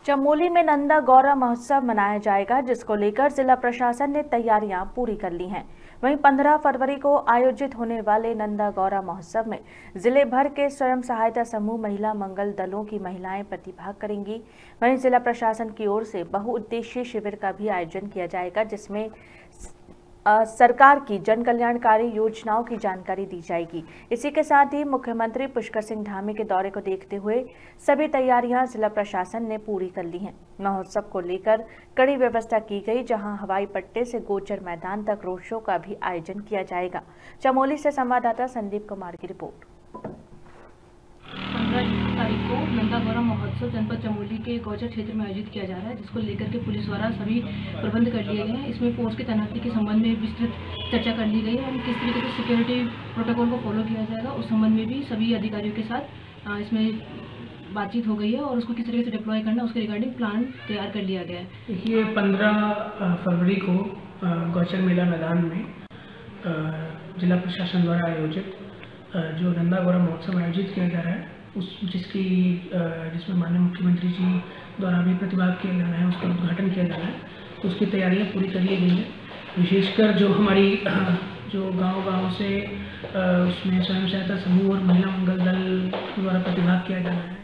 चमोली में नंदा गौरा महोत्सव मनाया जाएगा, जिसको लेकर जिला प्रशासन ने तैयारियां पूरी कर ली हैं। वहीं 15 फरवरी को आयोजित होने वाले नंदा गौरा महोत्सव में जिले भर के स्वयं सहायता समूह, महिला मंगल दलों की महिलाएं प्रतिभाग करेंगी। वहीं जिला प्रशासन की ओर से बहुउद्देशीय शिविर का भी आयोजन किया जाएगा, जिसमें सरकार की जन कल्याणकारी योजनाओं की जानकारी दी जाएगी। इसी के साथ ही मुख्यमंत्री पुष्कर सिंह धामी के दौरे को देखते हुए सभी तैयारियां जिला प्रशासन ने पूरी कर ली हैं। महोत्सव को लेकर कड़ी व्यवस्था की गई, जहां हवाई पट्टे से गोचर मैदान तक रोड शो का भी आयोजन किया जाएगा। चमोली से संवाददाता संदीप कुमार की रिपोर्ट। 15 तारीख को नंदा गौरा महोत्सव जनपद चमोली के गौचर क्षेत्र में आयोजित किया जा रहा है, जिसको लेकर के पुलिस द्वारा सभी प्रबंध कर लिए गए हैं। इसमें फोर्स की तैनाती के संबंध में विस्तृत चर्चा कर ली गई है और किस तरीके से सिक्योरिटी प्रोटोकॉल को फॉलो किया जाएगा उस संबंध में भी सभी अधिकारियों के साथ इसमें बातचीत हो गई है और उसको किस तरीके से डिप्लॉय करना उसके रिगार्डिंग प्लान तैयार कर लिया गया है। देखिए, 15 फरवरी को गौचर मेला मैदान में जिला प्रशासन द्वारा आयोजित जो नंदा गौरा महोत्सव आयोजित किया जा रहा है, जिसमें माननीय मुख्यमंत्री जी द्वारा भी प्रतिभाग किया जा रहा है, उसका उद्घाटन किया जा रहा है, तो उसकी तैयारियां पूरी कर ली गई है। विशेषकर जो हमारी जो गांव से उसमें स्वयं सहायता समूह और महिला मंगल दल द्वारा प्रतिभाग किया जा रहा है।